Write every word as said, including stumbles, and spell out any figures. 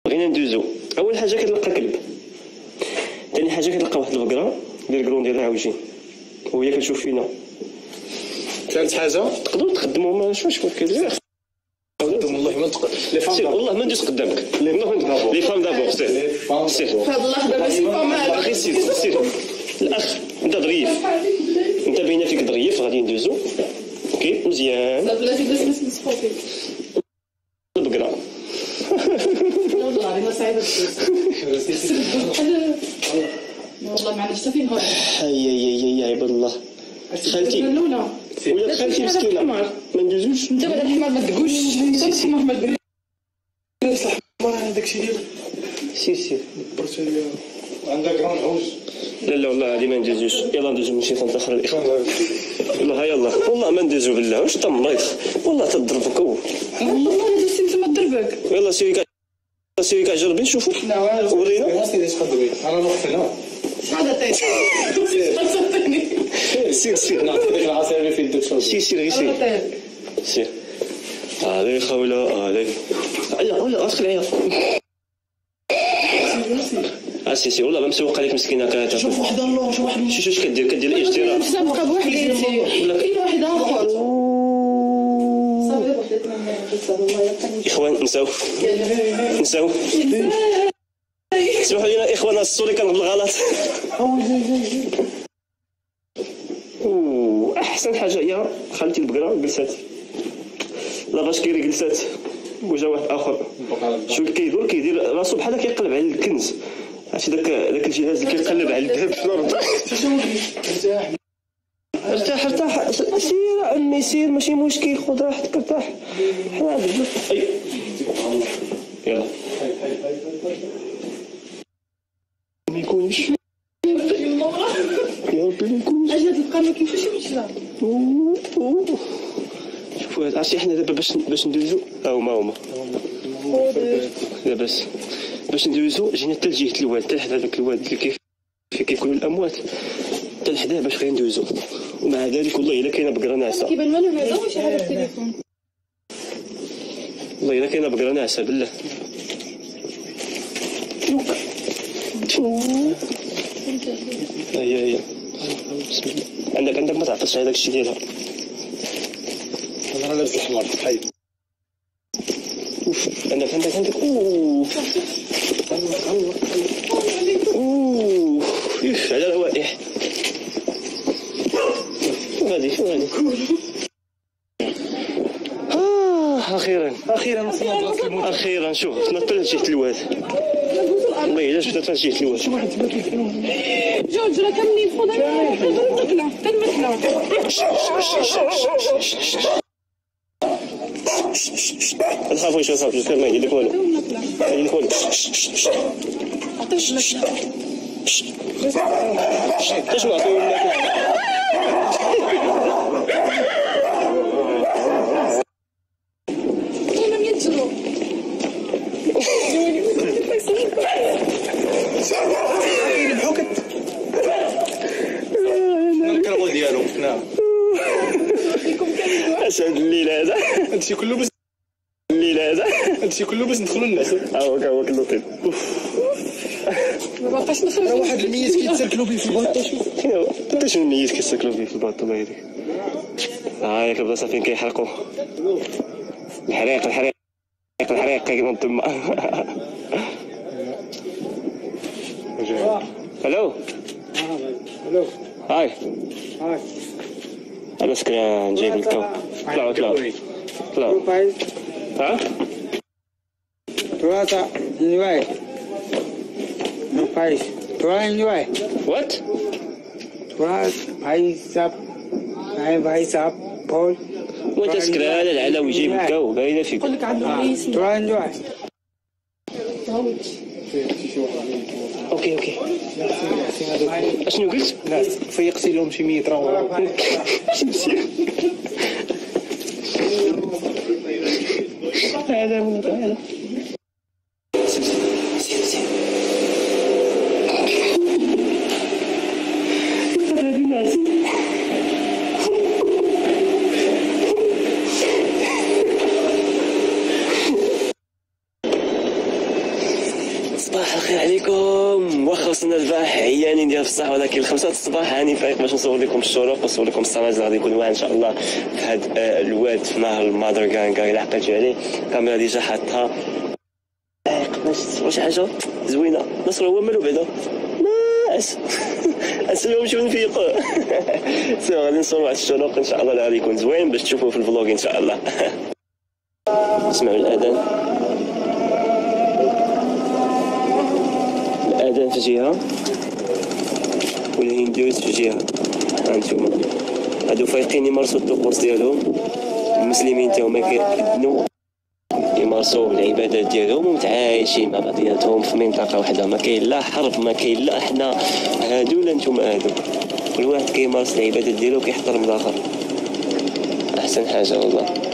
بغينا ندوزو. اول حاجه كتلقى كلب، ثاني حاجه كتلقى واحد البقره ديال الكرون ديال العوجين وهي كتشوف فينا، ثالث حاجه تقدروا تقدموا ما شوش مشكل. والله ما تق... لي فام سير والله ما ندوز قدامك، لي فام دابور. سير سير في هاد اللحظه ماشي فما باقي. سير سير الاخ، انت ظريف، انت باينه فيك ظريف. غادي ندوزو اوكي مزيان. بلاتي باش ما نسقطي البقره والله انا صعيبه والله ما عرفتش فين غادي. هيا هيا هيا عباد الله. خالتي الاولى ولا خالتي مسكينه ما ندوزوش. انت بعد الحمار ما تقولش، انت الحمار ما تقولش. الحمار داكشي ديال سير سير برتغاليا عندها كرون عوج. لا لا والله هادي ما ندوزوش. يلا ندوزو من شي فان اخر الاخوان. والله يلا والله ما ندوزو بالله. واش طمريت والله تضربك. والله ما دوزتي انت ما تضربك. يلا سيري كاع سيري كاع جربي نشوفوا. لا ورينا ما سيدي تقدمي انا نروح هنا. هذا طيب صدقني. سير سير نعطيك العصير في يدك شوف. سير سير سير سير. علي خوله علي. لا ولا ادخل عليا. سي سي والله ما مسوق عليك مسكينه. كاع شوف واحد الله شوف واحد شوف واش كدير كدير الاجتراء. تبقى بوحدي ولا كاين واحد اخر. صافي اخوان نساو نساو اسمحوا لنا اخوانا الصوري كان بالغلط. احسن حاجه هي خالتي البقره جلسات، لا باش كيري جلسات وجا واحد اخر. شو اللي كيدور كيدير راسو بحال كيقلب على الكنز. عرفتي داك داك الجهاز اللي كيقلب على الذهب في الارض. ارتاح ارتاح سير عمي سير ماشي مشكل. خذ راحتك ارتاح. حنا اي يلا ما يكونش يا ربي ما يكونش. اجي هاد القناه كيفاش يمشي. شوفوا عرفتي حنا دابا باش باش ندوزو ها هما هما لاباس. باش ندوزو جينا حتى لجهه الواد، حتى لحد هذاك الواد اللي كيف كيكونوا الاموات، حتى لحداه باش غير ندوزو. ومع ذلك والله الا كاينه بقره ناعسه. كيبان لنا بعدا واش هذا التليفون. والله الا كاينه بقره ناعسه بالله. هيا هيا بسم الله. عندك عندك ما تعطيش هذاك الشيء ديالها. انا لابس الحمار حي. اوف عندك عندك عندك اوه اوه يف على روائح. شو غادي شو غادي. اه اخيرا اخيرا وصلنا لبلاصه الموت. اخيرا شوف تنطل لجهه الواد. والله الا شفت لجهه الواد. شي واحد تبات لك اليوم. جوج راه كاملين فوق المثلة حتى المثلة. ما تخافوش ما تخافوش ما يدير لك والو. ما يدير لك والو. عطيوش المثلة. اش ما عطيو لك. لم يجروا. الكربون ديالو نعم. اسعد الليل هذا. هادشي كله باش الليل هذا هادشي كله باش ندخلوا الناس. ها هو هو كنطيب. ما باقاش نخرج. راه واحد الميت كيتسلكلوا به في الباطه. شوف فين هو؟ حتى شنو الميت كيسكلوا فيه في الباط الله يهديك. ها هي البلاصه فين كيحرقوا. الحريق الحريق الحريق كينوض تما. الو الو هاي هاي انا سكران جايب الكو. طلعوا طلعوا طلعوا. ها Tuasa anyway. No país. Tuasa anyway. وات Tuasa país up. I país up. Paul. وانت سكران العلا ويجيب الكو باينه فيك. يقول لك عنده رئيس. Tuasa anyway. اوكي اوكي اشنو قلت؟ ناس فيقتي لهم شي مية راه هذا من هذا صباح الخير عليكم. واخا وصلنا البارح عيانين ديال الصباح، ولكن الخمسة الصباح هاني فايق باش نصور لكم الشروق ونصور لكم السماج اللي غادي يكون واعر ان شاء الله في هاد الواد في نهر المادر كانكا. الا عقلتو عليه الكاميرا ديجا حاطها فايق باش تصور شي حاجه زوينه. نصر هو مالو بعدا ناس اسلم شو نفيقوا. سير غادي نصور واحد الشروق ان شاء الله اللي غادي يكون زوين باش تشوفوه في الفلوق ان شاء الله. اسمعوا الاذان، الاذان في جهه والهندوس في جهه. هانتوما هادو فايقين يمارسوا الطقوس ديالهم، المسلمين تا هما كيأذنوا يمارسوا العبادات ديالهم ومتعايشين مع بعضياتهم في منطقه واحده. ما كاين لا حرب، ما كاين لا احنا هادو لا نتوما هادو، كل واحد كيمارس العبادات ديالو وكيحترم الاخر. احسن حاجه والله.